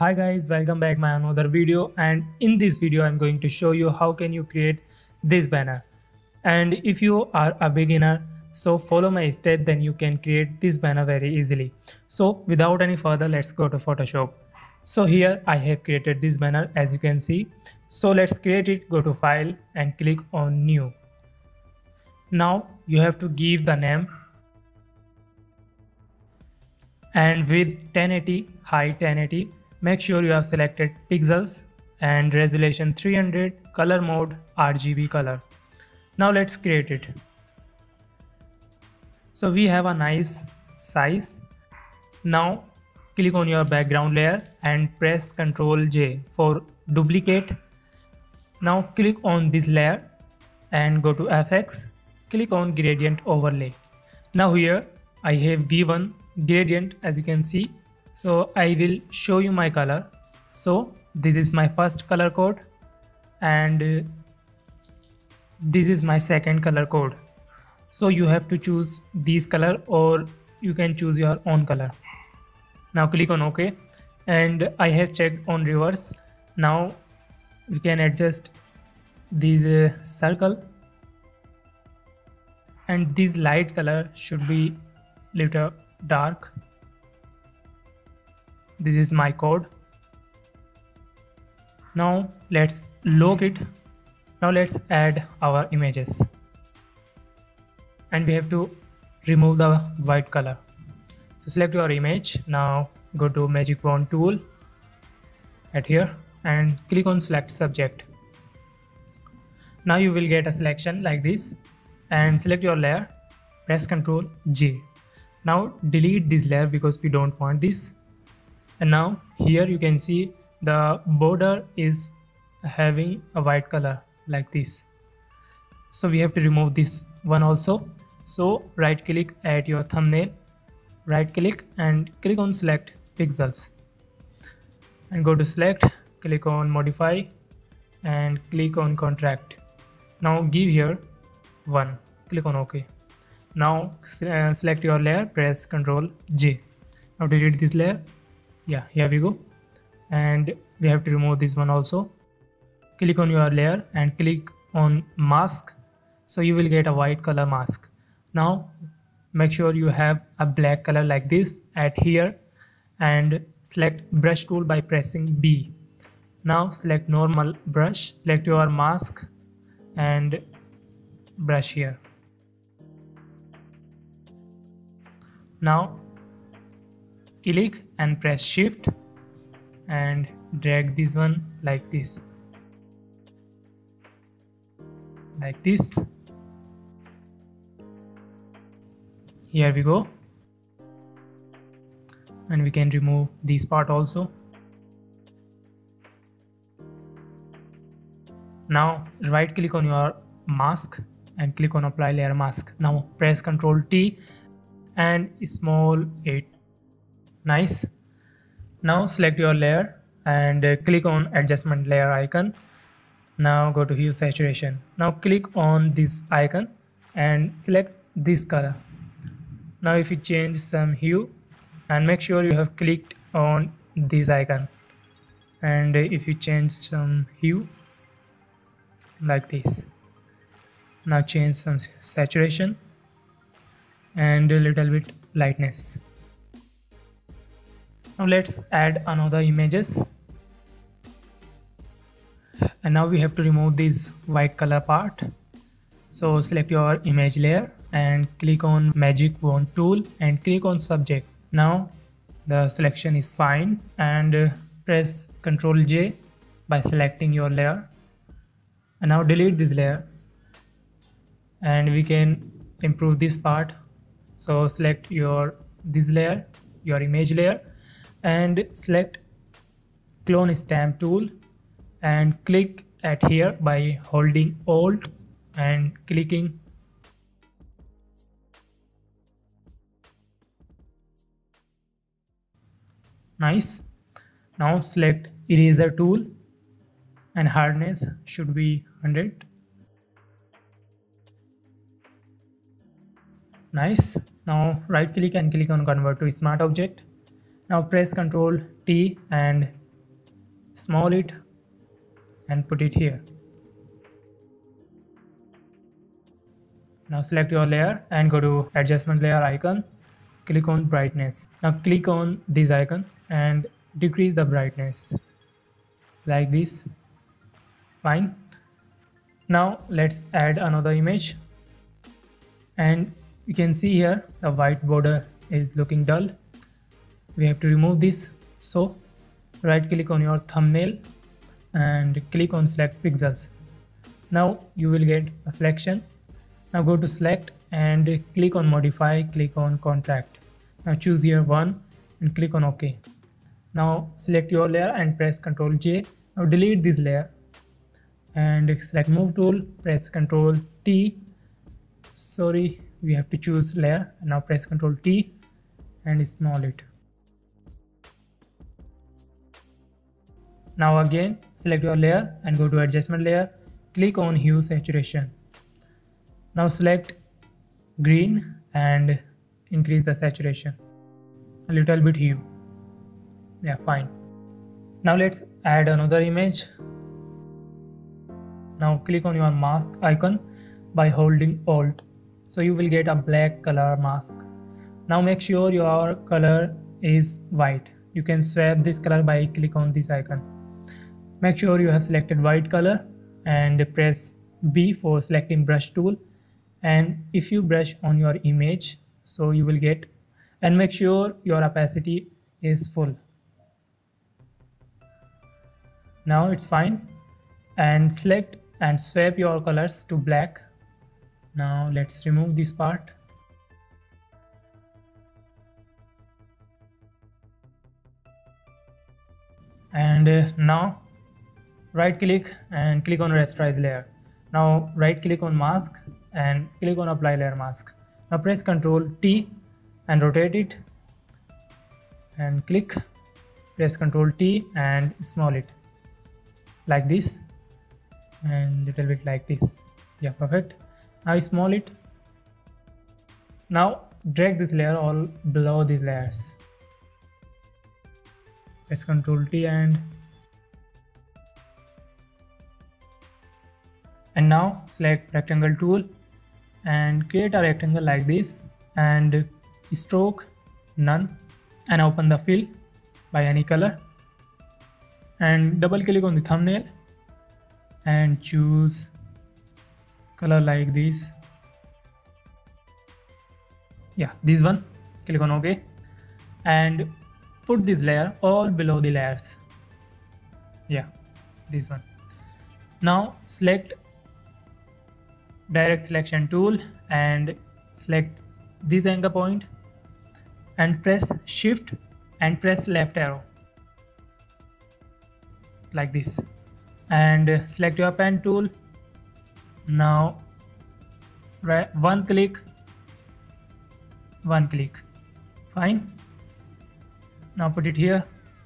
Hi guys, welcome back my another video, and in this video I'm going to show you how can you create this banner. And if you are a beginner, so follow my step, then you can create this banner very easily. So without any further, let's go to Photoshop. So here I have created this banner as you can see. So let's create it. Go to file and click on new. Now you have to give the name, and with 1080 high 1080, make sure you have selected pixels and resolution 300, color mode RGB color. Now let's create it. So we have a nice size. Now click on your background layer and press Ctrl J for duplicate. Now click on this layer and go to FX, click on gradient overlay. Now here I have given gradient as you can see. So I will show you my color. So this is my first color code and this is my second color code. So you have to choose this color or you can choose your own color. Now click on OK, and I have checked on reverse. Now we can adjust this circle, and this light color should be little dark. This is my code. Now let's lock it. Now let's add our images, and we have to remove the white color. So select your image. Now go to magic wand tool at here and click on select subject. Now you will get a selection like this, and select your layer, press Ctrl J. Now delete this layer because we don't want this. And now here you can see the border is having a white color like this. So we have to remove this one also. So right click at your thumbnail, right click and click on select pixels and go to select, click on modify and click on contract. Now give here 1, click on OK. Now select your layer, press Ctrl J. Now delete this layer. Yeah, here we go. And we have to remove this one also. Click on your layer and click on mask. So you will get a white color mask. Now make sure you have a black color like this at here and select brush tool by pressing B. Now select normal brush, select your mask and brush here. Now click and press shift and drag this one like this. Like this. Here we go. And we can remove this part also. Now right click on your mask and click on apply layer mask. Now press Ctrl T and small 8. Nice. Now select your layer and click on adjustment layer icon. Now go to hue saturation. Now click on this icon and select this color. Now if you change some hue, and make sure you have clicked on this icon, and if you change some hue like this. Now change some saturation and a little bit lightness. Now let's add another images, and now we have to remove this white color part. So select your image layer and click on magic wand tool and click on subject. Now the selection is fine, and press Ctrl J by selecting your layer, and now delete this layer and we can improve this part. So select your this layer, your image layer, and select clone stamp tool and click at here by holding Alt and clicking. Nice. Now select eraser tool and hardness should be 100. Nice. Now right click and click on convert to smart object. Now press Ctrl T and small it and put it here. Now select your layer and go to adjustment layer icon, click on brightness. Now click on this icon and decrease the brightness like this. Fine. Now let's add another image, and you can see here the white border is looking dull. We have to remove this, so right click on your thumbnail and click on select pixels. Now you will get a selection. Now go to select and click on modify, click on contract. Now choose here one and click on OK. Now select your layer and press Ctrl J. Now delete this layer and select move tool, press Ctrl T. Sorry, we have to choose layer. Now press Ctrl T and small it. Now again select your layer and go to adjustment layer, click on hue saturation. Now select green and increase the saturation a little bit hue. Yeah, fine. Now let's add another image. Now click on your mask icon by holding Alt, so you will get a black color mask. Now make sure your color is white. You can swap this color by click on this icon. Make sure you have selected white color and press B for selecting brush tool. And if you brush on your image, so you will get, and make sure your opacity is full. Now it's fine, and select and swap your colors to black. Now let's remove this part. And now right click and click on rasterize layer. Now right click on mask and click on apply layer mask. Now press Ctrl T and rotate it and click, press Ctrl T and small it like this and little bit like this. Yeah, perfect. Now small it. Now drag this layer all below these layers. Press Ctrl T and now select rectangle tool and create a rectangle like this and stroke none and open the fill by any color and double click on the thumbnail and choose color like this. Yeah, this one. Click on OK and put this layer all below the layers. Yeah, this one. Now select direct selection tool and select this anchor point and press shift and press left arrow like this and select your pen tool. Now one click, fine. Now put it here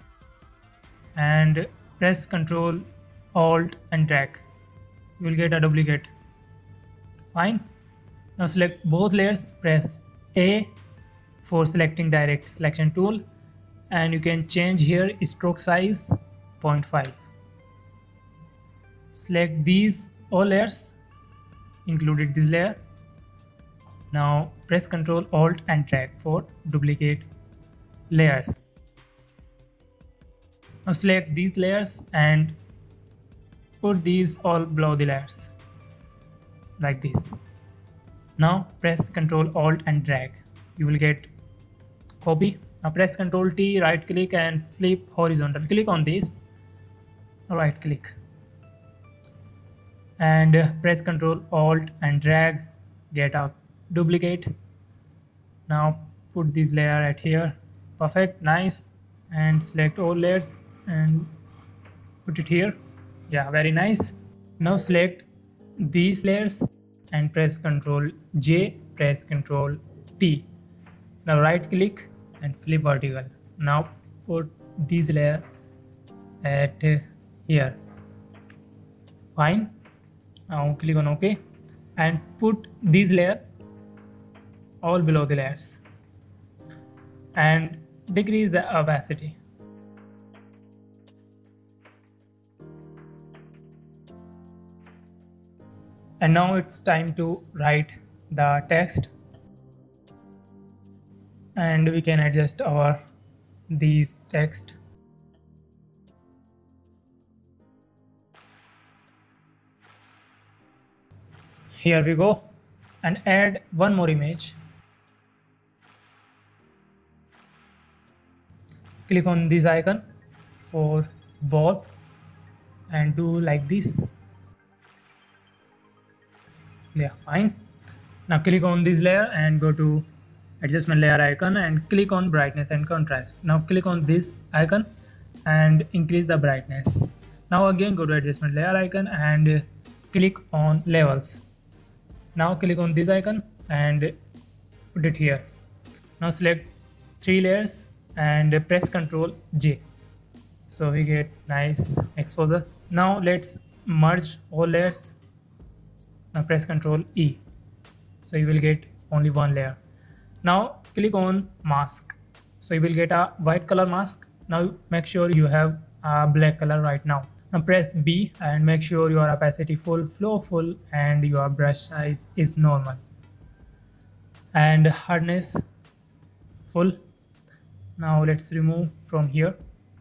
and press Ctrl Alt and drag. You will get a duplicate. Fine. Now select both layers, press A for selecting direct selection tool and you can change here stroke size 0.5. Select these all layers, included this layer. Now press Ctrl Alt and drag for duplicate layers. Now select these layers and put these all below the layers like this. Now press Ctrl Alt and drag. You will get copy. Now press Ctrl T, right click and flip horizontal. Click on this, right click and press Ctrl Alt and drag, get a duplicate. Now put this layer at here. Perfect, nice. And select all layers and put it here. Yeah, very nice. Now select these layers and press Ctrl J, press Ctrl T. Now right click and flip vertical. Now put this layer at here. Fine. Now click on OK and put this layer all below the layers and decrease the opacity. And now it's time to write the text, and we can adjust our these text. Here we go, and add one more image. Click on this icon for wall and do like this. Yeah, fine. Now click on this layer and go to adjustment layer icon and click on brightness and contrast. Now click on this icon and increase the brightness. Now again go to adjustment layer icon and click on levels. Now click on this icon and put it here. Now select 3 layers and press Ctrl J, so we get nice exposure. Now let's merge all layers. Now press Ctrl E, so you will get only one layer. Now click on mask, so you will get a white color mask. Now make sure you have a black color right now. Now press B and make sure your opacity full, flow full, and your brush size is normal, and hardness full. Now let's remove from here.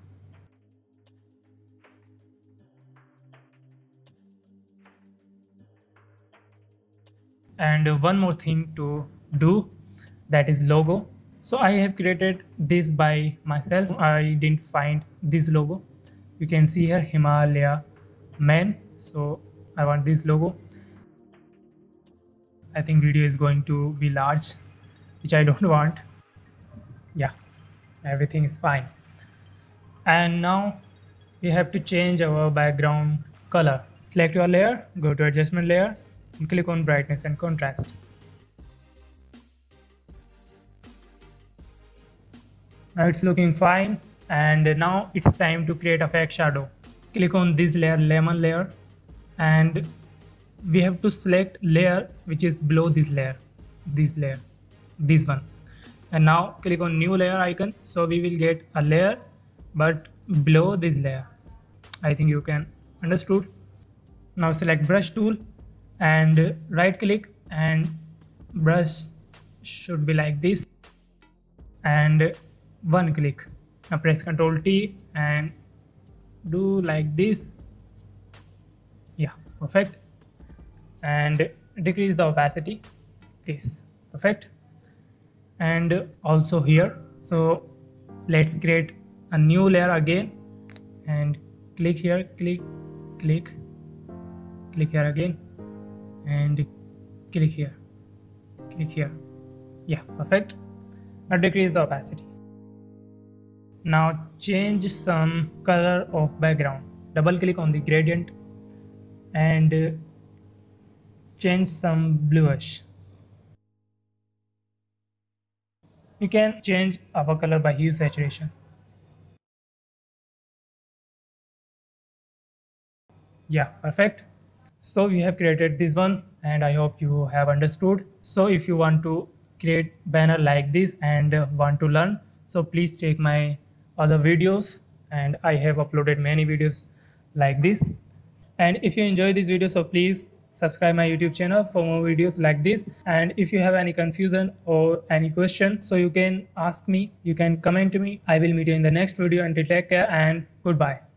And one more thing to do, that is logo. So I have created this by myself. I didn't find this logo. You can see here Himalayan, so I want this logo. I think video is going to be large, which I don't want. Yeah, everything is fine. And now we have to change our background color. Select your layer, go to adjustment layer and click on brightness and contrast. Now it's looking fine, and now it's time to create a fake shadow. Click on this layer, lemon layer, and we have to select layer which is below this layer, this one. And now click on new layer icon, so we will get a layer but below this layer. I think you can understood. Now select brush tool and right click, and brush should be like this, and one click. Now press Ctrl T and do like this. Yeah, perfect. And decrease the opacity, this, perfect. And also here, so let's create a new layer again and click here, click here again, and click here. Yeah, perfect. Now decrease the opacity. Now change some color of background. Double click on the gradient and change some bluish. You can change our color by hue saturation. Yeah, perfect. So we have created this one, and I hope you have understood. So if you want to create banner like this and want to learn, so please check my other videos, and I have uploaded many videos like this. And if you enjoy this video, so please subscribe my YouTube channel for more videos like this. And if you have any confusion or any question, so you can ask me, you can comment to me. I will meet you in the next video. Until take care and goodbye.